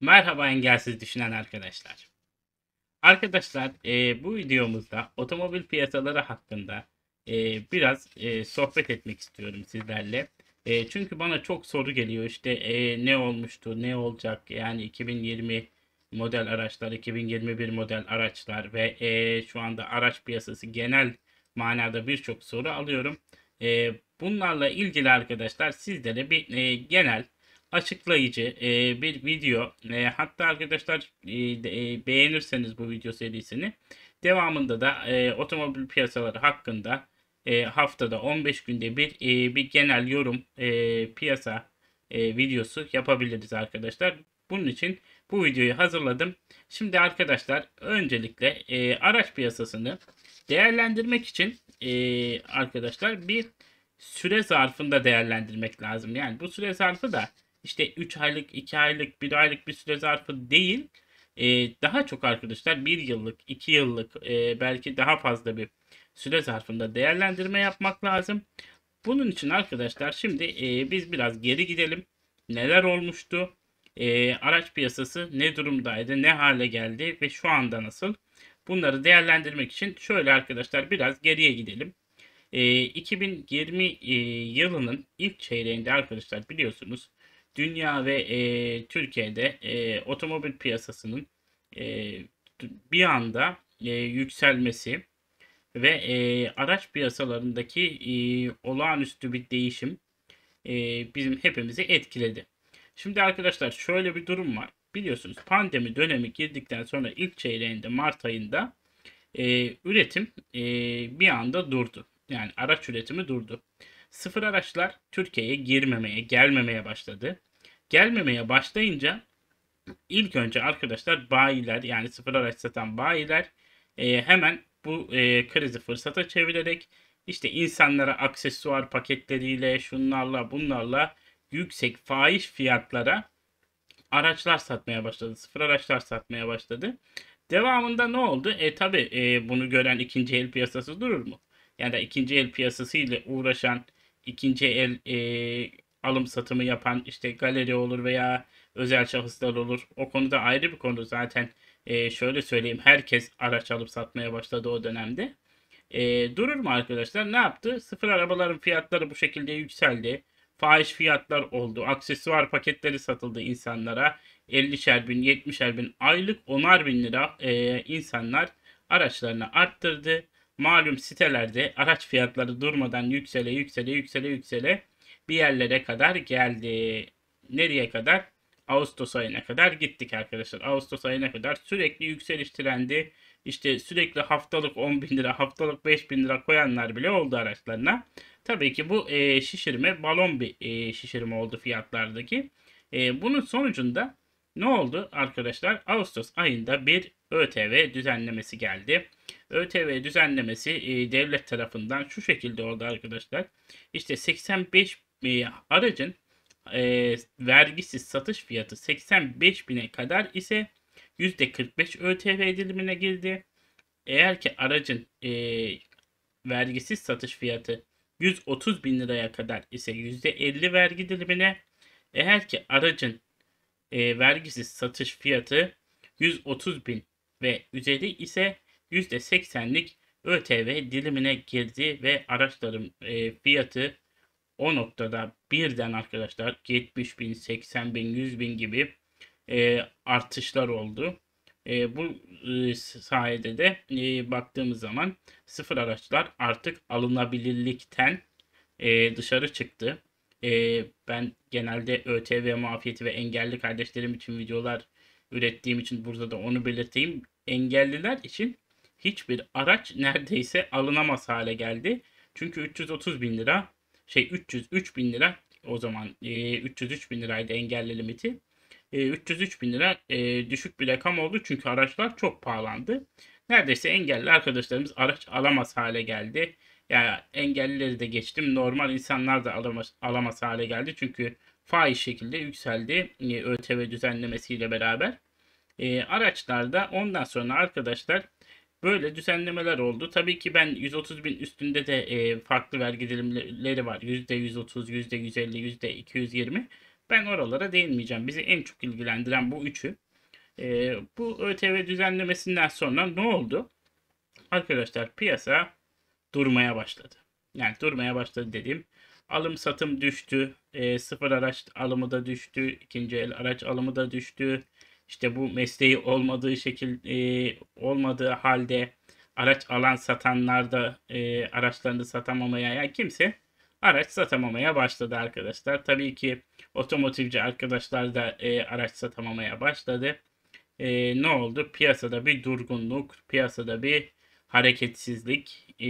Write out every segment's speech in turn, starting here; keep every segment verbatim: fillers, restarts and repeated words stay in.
Merhaba engelsiz düşünen arkadaşlar. Arkadaşlar e, bu videomuzda otomobil piyasaları hakkında e, biraz e, sohbet etmek istiyorum sizlerle. E, çünkü bana çok soru geliyor işte e, ne olmuştu, ne olacak yani iki bin yirmi model araçlar, iki bin yirmi bir model araçlar ve e, şu anda araç piyasası genel manada birçok soru alıyorum. E, bunlarla ilgili arkadaşlar sizlere bir e, genel açıklayıcı e, bir video. E, hatta arkadaşlar e, de- e, beğenirseniz bu video serisini devamında da e, otomobil piyasaları hakkında e, haftada on beş günde bir e, bir genel yorum e, piyasa e, videosu yapabiliriz arkadaşlar. Bunun için bu videoyu hazırladım. Şimdi arkadaşlar öncelikle e, araç piyasasını değerlendirmek için e, arkadaşlar bir süre zarfında değerlendirmek lazım. Yani bu süre zarfı da işte üç aylık, iki aylık, bir aylık bir süre zarfı değil. E, daha çok arkadaşlar bir yıllık, iki yıllık e, belki daha fazla bir süre zarfında değerlendirme yapmak lazım. Bunun için arkadaşlar şimdi e, biz biraz geri gidelim. Neler olmuştu? E, araç piyasası ne durumdaydı? Ne hale geldi? Ve şu anda nasıl? Bunları değerlendirmek için şöyle arkadaşlar biraz geriye gidelim. E, iki bin yirmi e, yılının ilk çeyreğinde arkadaşlar biliyorsunuz dünya ve e, Türkiye'de e, otomobil piyasasının e, bir anda e, yükselmesi ve e, araç piyasalarındaki e, olağanüstü bir değişim e, bizim hepimizi etkiledi. Şimdi arkadaşlar şöyle bir durum var. Biliyorsunuz pandemi dönemi girdikten sonra ilk çeyreğinde Mart ayında e, üretim e, bir anda durdu. Yani araç üretimi durdu. Sıfır araçlar Türkiye'ye girmemeye, gelmemeye başladı. Gelmemeye başlayınca ilk önce arkadaşlar bayiler yani sıfır araç satan bayiler e, hemen bu e, krizi fırsata çevirerek işte insanlara aksesuar paketleriyle şunlarla bunlarla yüksek fahiş fiyatlara araçlar satmaya başladı. Sıfır araçlar satmaya başladı. Devamında ne oldu? E tabi e, bunu gören ikinci el piyasası durur mu? Yani da ikinci el piyasası ile uğraşan ikinci el e, alım satımı yapan işte galeri olur veya özel şahıslar olur. O konuda ayrı bir konu zaten. E, şöyle söyleyeyim, herkes araç alıp satmaya başladı o dönemde. E, durur mu arkadaşlar? Ne yaptı? Sıfır arabaların fiyatları bu şekilde yükseldi. Fahiş fiyatlar oldu. Aksesuar paketleri satıldı insanlara. ellişer bin, yetmişer bin, aylık onar bin lira e, insanlar araçlarını arttırdı. Malum sitelerde araç fiyatları durmadan yüksele yüksele yüksele yüksele bir yerlere kadar geldi. Nereye kadar? Ağustos ayına kadar gittik arkadaşlar. Ağustos ayına kadar sürekli yükseliş trendi, işte sürekli haftalık on bin lira, haftalık beş bin lira koyanlar bile oldu araçlarına. Tabii ki bu e, şişirme balon bir e, şişirme oldu fiyatlardaki. E, bunun sonucunda ne oldu arkadaşlar? Ağustos ayında bir ÖTV düzenlemesi geldi. ÖTV düzenlemesi e, devlet tarafından şu şekilde oldu arkadaşlar. İşte seksen beş e, aracın e, vergisiz satış fiyatı seksen beş bine kadar ise yüzde kırk beş ÖTV dilimine girdi. Eğer ki aracın e, vergisiz satış fiyatı yüz otuz bin liraya kadar ise yüzde elli vergi dilimine, eğer ki aracın e, vergisiz satış fiyatı yüz otuz bin ve üzeri ise yüzde seksenlik ÖTV dilimine girdi ve araçların e, fiyatı o noktada birden arkadaşlar yetmiş bin, seksen bin, yüz bin gibi e, artışlar oldu. E, bu e, sayede de e, baktığımız zaman sıfır araçlar artık alınabilirlikten e, dışarı çıktı. E, ben genelde ÖTV muafiyeti ve engelli kardeşlerim için videolar ürettiğim için burada da onu belirteyim. Engelliler için hiçbir araç neredeyse alınamaz hale geldi. Çünkü üç yüz otuz bin lira, şey üç yüz üç bin lira, o zaman e, üç yüz üç bin liraydı engelli limiti. E, üç yüz üç bin lira e, düşük bir rakam oldu çünkü araçlar çok pahalandı. Neredeyse engelli arkadaşlarımız araç alamaz hale geldi. Yani engellileri de geçtim, normal insanlar da alamaz, alamaz hale geldi. Çünkü faiz şekilde yükseldi e, ÖTV düzenlemesiyle beraber. E, araçlarda ondan sonra arkadaşlar böyle düzenlemeler oldu. Tabii ki ben yüz otuz bin üstünde de e, farklı vergi dilimleri var. yüzde yüz otuz, yüzde yüz elli, yüzde iki yüz yirmi. Ben oralara değinmeyeceğim. Bizi en çok ilgilendiren bu üçü. E, bu ÖTV düzenlemesinden sonra ne oldu? Arkadaşlar piyasa durmaya başladı. Yani durmaya başladı dediğim, alım satım düştü. E, sıfır araç alımı da düştü. İkinci el araç alımı da düştü. İşte bu mesleği olmadığı şekil e, olmadığı halde araç alan satanlar da e, araçlarını satamamaya, yani kimse araç satamamaya başladı arkadaşlar. Tabii ki otomotivci arkadaşlar da e, araç satamamaya başladı. E, ne oldu? Piyasada bir durgunluk, piyasada bir hareketsizlik e,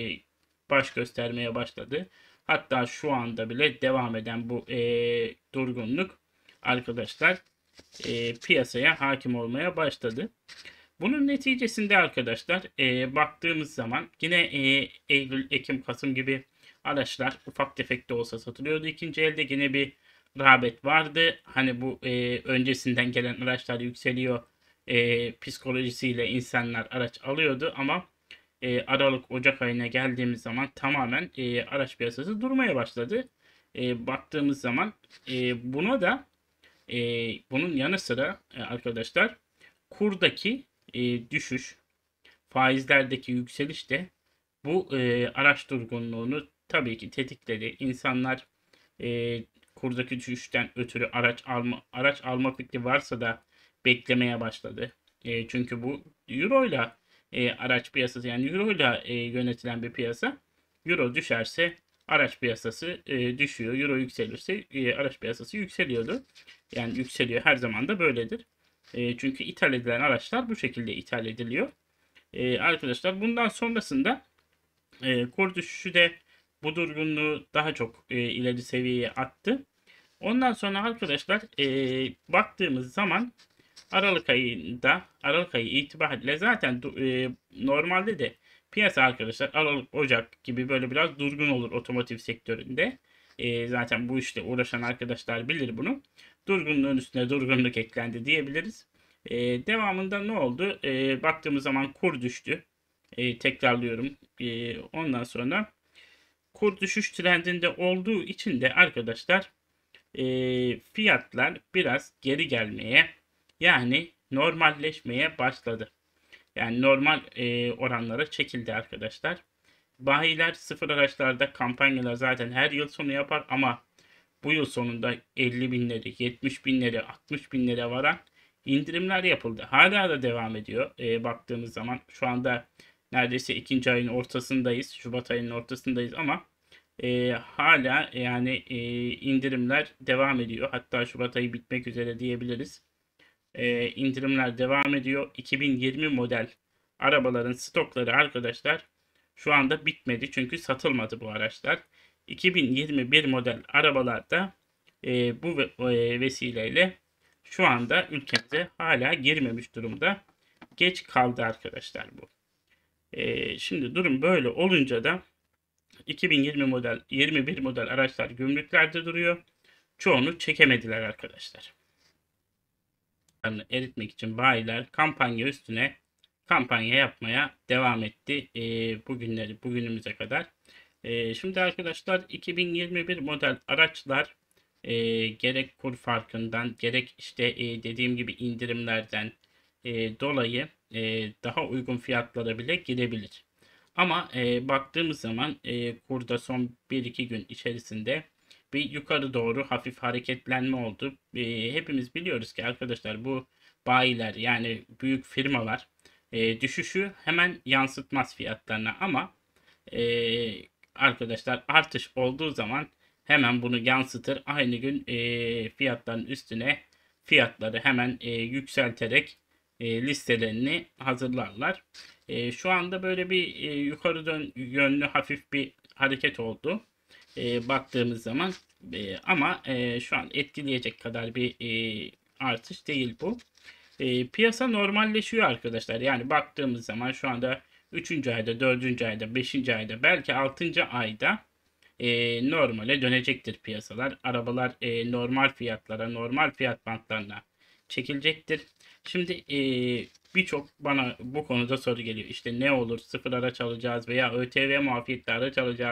baş göstermeye başladı. Hatta şu anda bile devam eden bu e, durgunluk arkadaşlar e, piyasaya hakim olmaya başladı. Bunun neticesinde arkadaşlar e, baktığımız zaman yine e, Eylül, Ekim, Kasım gibi araçlar ufak tefek de olsa satılıyordu. İkinci elde yine bir rağbet vardı. Hani bu e, öncesinden gelen araçlar yükseliyor e, psikolojisiyle insanlar araç alıyordu ama e, Aralık, Ocak ayına geldiğimiz zaman tamamen e, araç piyasası durmaya başladı. E, baktığımız zaman e, buna da e, bunun yanı sıra e, arkadaşlar kurdaki e, düşüş, faizlerdeki yükseliş de bu e, araç durgunluğunu tabii ki tetikledi. İnsanlar e, kurdaki düşüşten ötürü araç alma araç alma fikri varsa da beklemeye başladı. E, çünkü bu euro ile e, araç piyasası, yani euro ile e, yönetilen bir piyasa. Euro düşerse araç piyasası e, düşüyor. Euro yükselirse e, araç piyasası yükseliyordu. Yani yükseliyor, her zaman da böyledir. E, çünkü ithal edilen araçlar bu şekilde ithal ediliyor. E, arkadaşlar bundan sonrasında e, kur düşüşü de bu durgunluğu daha çok e, ileri seviyeye attı. Ondan sonra arkadaşlar e, baktığımız zaman Aralık ayında, Aralık ayı itibariyle zaten e, normalde de piyasa arkadaşlar Aralık, Ocak gibi böyle biraz durgun olur otomotiv sektöründe. E, zaten bu işle uğraşan arkadaşlar bilir bunu. Durgunluğun üstüne durgunluk eklendi diyebiliriz. E, devamında ne oldu? E, baktığımız zaman kur düştü. E, tekrarlıyorum. E, ondan sonra kur düşüş trendinde olduğu için de arkadaşlar e, fiyatlar biraz geri gelmeye, yani normalleşmeye başladı. Yani normal e, oranlara çekildi arkadaşlar. Bayiler sıfır araçlarda kampanyalar zaten her yıl sonu yapar ama bu yıl sonunda elli binleri, yetmiş binleri, altmış binlere varan indirimler yapıldı. Hala da devam ediyor. E, baktığımız zaman şu anda neredeyse ikinci ayın ortasındayız. Şubat ayının ortasındayız ama e, hala yani e, indirimler devam ediyor. Hatta Şubat ayı bitmek üzere diyebiliriz. E, indirimler devam ediyor. iki bin yirmi model arabaların stokları arkadaşlar şu anda bitmedi. Çünkü satılmadı bu araçlar. iki bin yirmi bir model arabalarda e, bu e, vesileyle şu anda ülkemize hala girmemiş durumda. Geç kaldı arkadaşlar bu. E, şimdi durum böyle olunca da iki bin yirmi model, yirmi bir model araçlar gümrüklerde duruyor. Çoğunu çekemediler arkadaşlar. Eritmek için bayiler kampanya üstüne kampanya yapmaya devam etti. E, bugünleri bugünümüze kadar. E, şimdi arkadaşlar iki bin yirmi bir model araçlar e, gerek kur farkından gerek işte e, dediğim gibi indirimlerden e, dolayı e, daha uygun fiyatlara bile girebilir. Ama e, baktığımız zaman e, kurda son bir iki gün içerisinde bir yukarı doğru hafif hareketlenme oldu. E, hepimiz biliyoruz ki arkadaşlar bu bayiler, yani büyük firmalar e, düşüşü hemen yansıtmaz fiyatlarına ama e, arkadaşlar artış olduğu zaman hemen bunu yansıtır. Aynı gün e, fiyatların üstüne fiyatları hemen e, yükselterek e, listelerini hazırlarlar. E, şu anda böyle bir e, yukarı dön yönlü hafif bir hareket oldu. E, baktığımız zaman e, ama e, şu an etkileyecek kadar bir e, artış değil bu. E, piyasa normalleşiyor arkadaşlar. Yani baktığımız zaman şu anda üçüncü ayda, dördüncü ayda, beşinci ayda, belki altıncı ayda e, normale dönecektir piyasalar. Arabalar e, normal fiyatlara, normal fiyat bantlarına çekilecektir. Şimdi e, birçok bana bu konuda soru geliyor. İşte ne olur, sıfır araç alacağız veya ÖTV muafiyetli araç alacağız.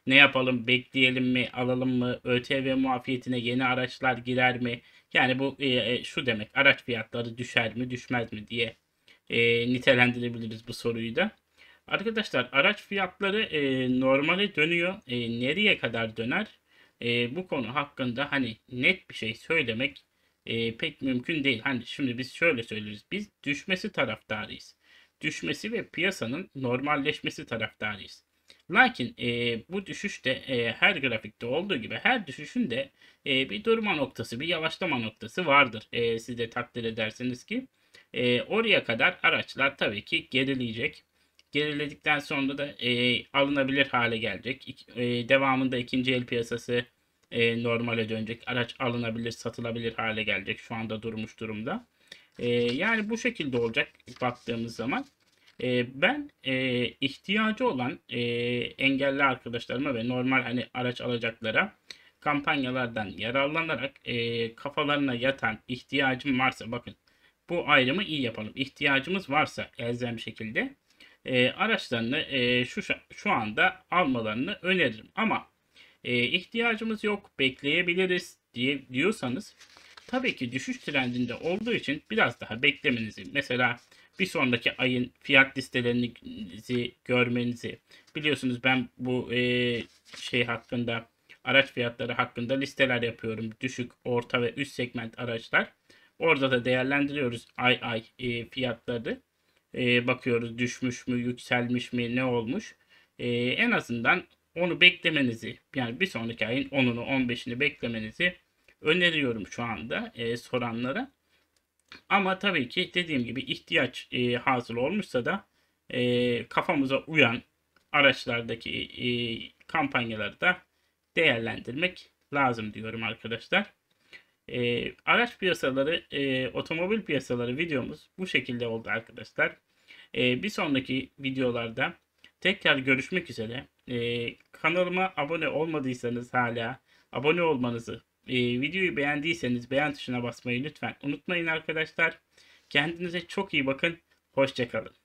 Ne yapalım? Bekleyelim mi? Alalım mı? ÖTV muafiyetine yeni araçlar girer mi? Yani bu e, e, şu demek, araç fiyatları düşer mi düşmez mi diye e, nitelendirebiliriz bu soruyu da. Arkadaşlar araç fiyatları e, normale dönüyor. E, nereye kadar döner? E, bu konu hakkında hani net bir şey söylemek e, pek mümkün değil. Hani şimdi biz şöyle söyleriz. Biz düşmesi taraftarıyız. Düşmesi ve piyasanın normalleşmesi taraftarıyız. Lakin e, bu düşüşte e, her grafikte olduğu gibi her düşüşün de e, bir durma noktası, bir yavaşlama noktası vardır. E, siz de takdir edersiniz ki e, oraya kadar araçlar tabii ki gerileyecek. Geriledikten sonra da e, alınabilir hale gelecek. İk- e, devamında ikinci el piyasası e, normale dönecek. Araç alınabilir, satılabilir hale gelecek. Şu anda durmuş durumda. E, yani bu şekilde olacak baktığımız zaman. E, ben e, ihtiyacı olan e, engelli arkadaşlarıma ve normal hani araç alacaklara kampanyalardan yararlanarak e, kafalarına yatan ihtiyacım varsa bakın bu ayrımı iyi yapalım. İhtiyacımız varsa elzem şekilde e, araçlarını e, şu şu anda almalarını öneririm. Ama e, ihtiyacımız yok, bekleyebiliriz diye diyorsanız tabii ki düşüş trendinde olduğu için biraz daha beklemenizi, mesela bir sonraki ayın fiyat listelerinizi görmenizi, biliyorsunuz ben bu e, şey hakkında, araç fiyatları hakkında listeler yapıyorum. Düşük, orta ve üst segment araçlar. Orada da değerlendiriyoruz ay ay e, fiyatları. E, bakıyoruz düşmüş mü, yükselmiş mi, ne olmuş. E, en azından onu beklemenizi, yani bir sonraki ayın onunu on beşini beklemenizi öneriyorum şu anda e, soranlara. Ama tabii ki dediğim gibi ihtiyaç e, hasıl olmuşsa da e, kafamıza uyan araçlardaki e, kampanyaları da değerlendirmek lazım diyorum arkadaşlar. E, araç piyasaları, e, otomobil piyasaları videomuz bu şekilde oldu arkadaşlar. E, bir sonraki videolarda tekrar görüşmek üzere. E, kanalıma abone olmadıysanız hala abone olmanızı, e, videoyu beğendiyseniz beğen tuşuna basmayı lütfen unutmayın arkadaşlar. Kendinize çok iyi bakın. Hoşça kalın.